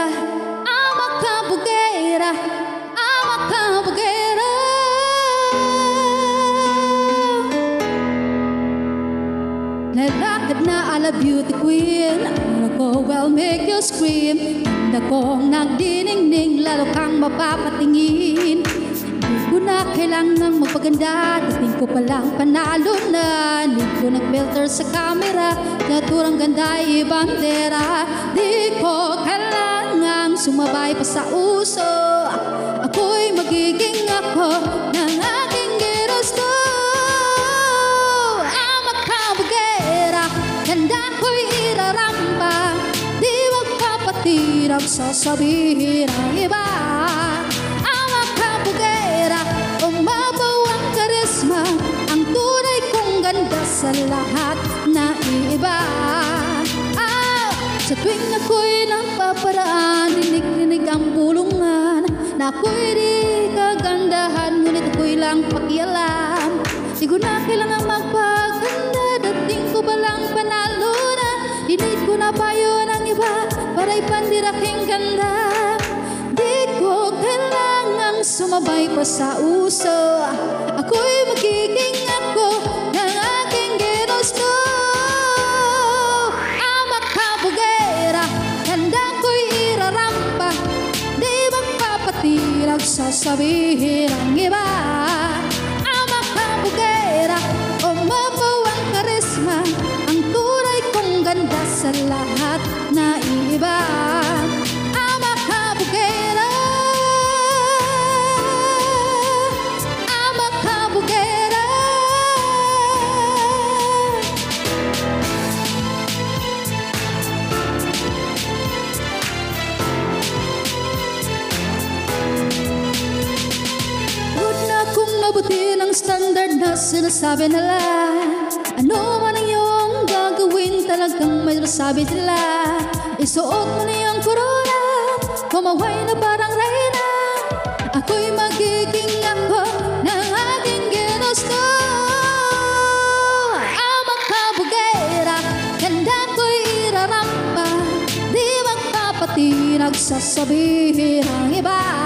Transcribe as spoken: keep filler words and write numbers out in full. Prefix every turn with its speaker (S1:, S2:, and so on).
S1: ama kabugera, ama kabugera. Nalakad na ala beauty queen, ako will make you scream. Ganda kong nagdiningning, lalo kang mapapatingin. Di ko na kailangang magpaganda, dating ko palang panalo na. Di ko nag-filter sa camera, naturang ganda ay bandera. Di ko kailangang sumabay pa sa uso, ako'y magiging ako ng aking ginusto. Ama kabugera, ganda ko'y irarampa, di magkapatid ang sasabihin ang iba. Ama kabugera, umabaw ang karisma, ang tunay kong ganda sa lahat na iba. Ah, sa tuwing ako'y napaparaan, dinig-dinig ang bulungan, na ako'y di kagandahan, ngunit ako'y lang pakialam. Di ko na kailangan magpaganda, dating ko ba lang panalo na. Dinig ko na payo ng iba, para'y pandiraking ganda. Di ko kailangang sumabay pa sa uso, ako'y magiging ako ng aking ginusto. Ama kabugera, ganda ko'y irarampa, di magpapatid ang sasabihin ang iba. Ama kabugera, umabaw ang karisma, ang tunay kong ganda sa lahat na iba. Ama kabugera, ama kabugera. Good na kung mabuti ng standard na sinasabi nila. Ano man ang iyong gagawin, talagang may masabi sila. Isuot mo na yung corona, kumaway na parang reyna. Ako'y magiging ako ng aking ginusto. Ama kabugera, ganda ko'y irarampa, di magpapatid ang sasabihin ang iba.